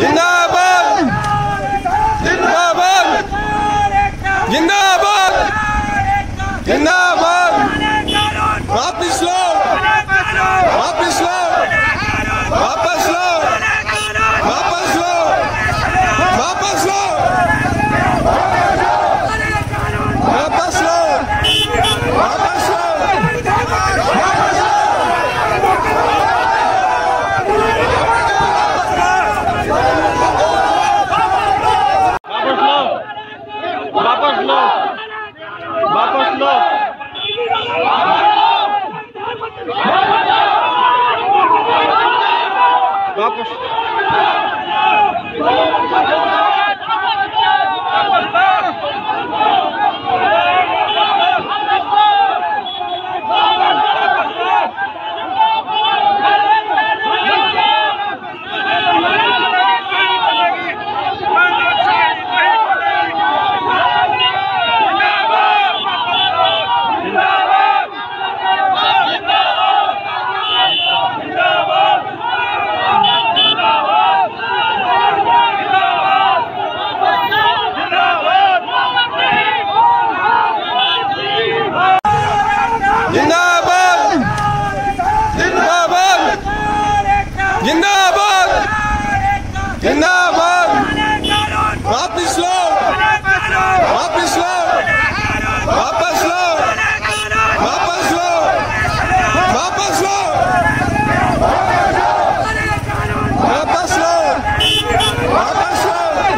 जिंदाबाद जिंदाबाद जिंदाबाद जिंदाबाद वापस लो वापस लो वापस लो वापस लो वापस लो वापस लो वापस लो वापस लो वापस लो वापस जिंदाबाद जिंदाबाद वापस लो वापस लो वापस लो वापस लो वापस लो वापस लो वापस लो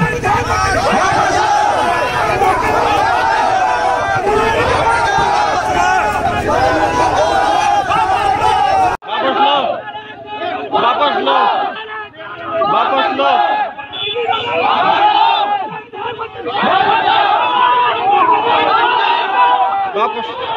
वापस लो वापस लो वापस